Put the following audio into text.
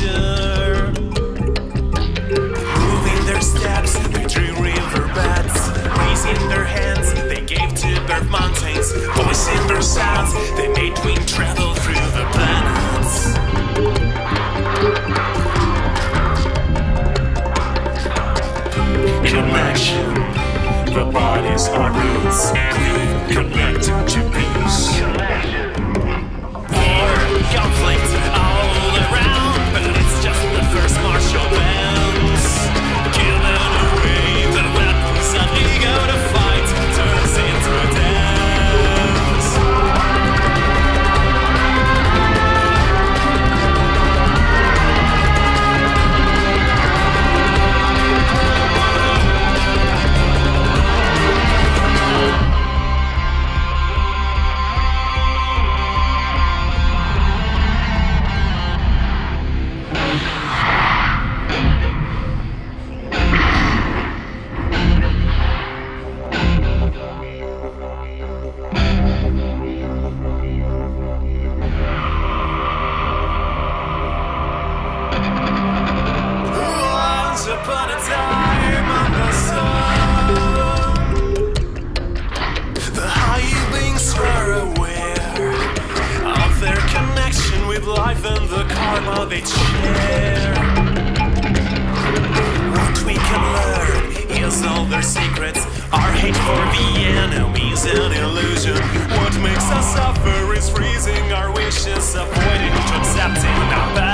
pleasure. Moving their steps, they drew riverbeds. Raising their hands, they gave to birth mountains. Voicing their sounds, they made wind travel through the planets. Connection, the bodies are roots. We connect to peace. War, conflict, all around, but it's just the first martial bands. Killing away the weapons of ego to fight turns into a dance. Once upon a time on the sun, the high beings were aware of their connection with life and the karma they share. What we can learn is all their secrets. Our hate for the enemy is an illusion. What makes us suffer is freezing our wishes, avoiding to accepting our bad.